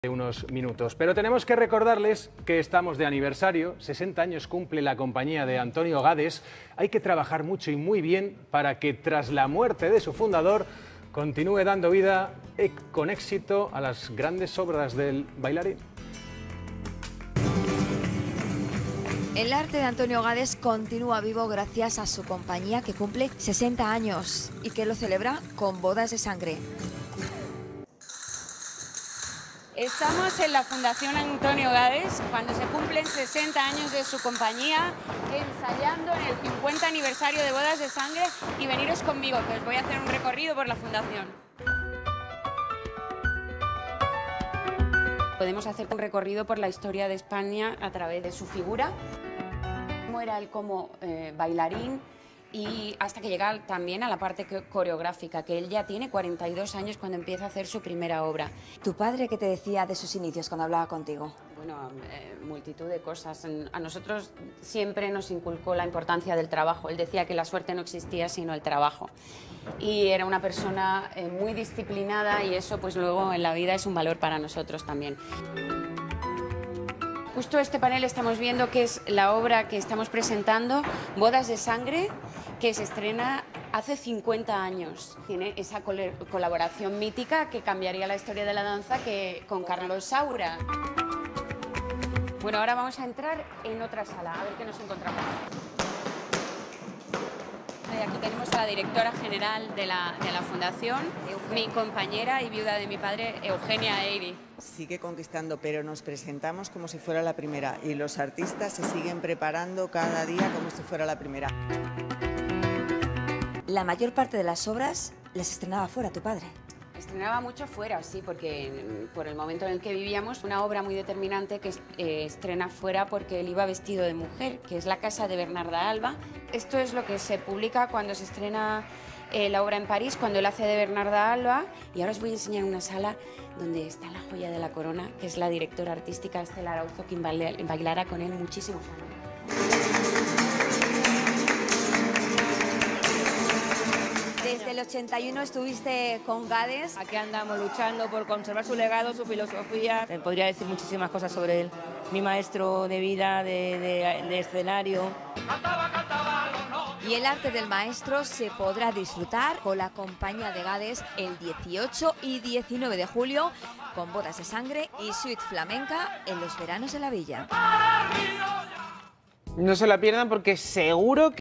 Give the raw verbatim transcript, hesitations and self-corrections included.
De unos minutos, pero tenemos que recordarles que estamos de aniversario, sesenta años cumple la compañía de Antonio Gades. Hay que trabajar mucho y muy bien para que tras la muerte de su fundador continúe dando vida con éxito a las grandes obras del bailarín. El arte de Antonio Gades continúa vivo gracias a su compañía que cumple sesenta años y que lo celebra con bodas de sangre. Estamos en la Fundación Antonio Gades cuando se cumplen sesenta años de su compañía, ensayando en el cincuenta aniversario de Bodas de Sangre, y veniros conmigo que os voy a hacer un recorrido por la fundación. Podemos hacer un recorrido por la historia de España a través de su figura, cómo era él como eh, bailarín, y hasta que llega también a la parte coreográfica, que él ya tiene cuarenta y dos años cuando empieza a hacer su primera obra. ¿Tu padre qué te decía de sus inicios cuando hablaba contigo? Bueno, eh, multitud de cosas. A nosotros siempre nos inculcó la importancia del trabajo. Él decía que la suerte no existía sino el trabajo. Y era una persona eh, muy disciplinada, y eso pues luego en la vida es un valor para nosotros también. Justo este panel estamos viendo que es la obra que estamos presentando, Bodas de Sangre, que se estrena hace cincuenta años. Tiene esa col colaboración mítica que cambiaría la historia de la danza que, con Carlos Saura. Bueno, ahora vamos a entrar en otra sala, a ver qué nos encontramos. Aquí tenemos a la directora general de la, de la Fundación, mi compañera y viuda de mi padre, Eugenia Eyri. Sigue conquistando, pero nos presentamos como si fuera la primera, y los artistas se siguen preparando cada día como si fuera la primera. La mayor parte de las obras las estrenaba fuera tu padre. Estrenaba mucho fuera, sí, porque por el momento en el que vivíamos, una obra muy determinante que eh, estrena fuera porque él iba vestido de mujer, que es La casa de Bernarda Alba. Esto es lo que se publica cuando se estrena eh, la obra en París, cuando él hace de Bernarda Alba. Y ahora os voy a enseñar una sala donde está la joya de la corona, que es la directora artística Estela Arauzo, quien bailará con él muchísimos años. Desde el ochenta y uno estuviste con Gades. Aquí andamos luchando por conservar su legado, su filosofía. Podría decir muchísimas cosas sobre él. Mi maestro de vida, de, de, de escenario. Y el arte del maestro se podrá disfrutar con la compañía de Gades el dieciocho y diecinueve de julio, con Bodas de Sangre y Suite Flamenca en los veranos de la Villa. No se la pierdan porque seguro que